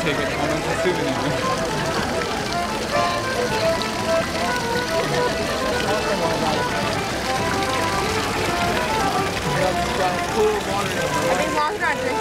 take it home as a souvenir. I think Mom's not drinking.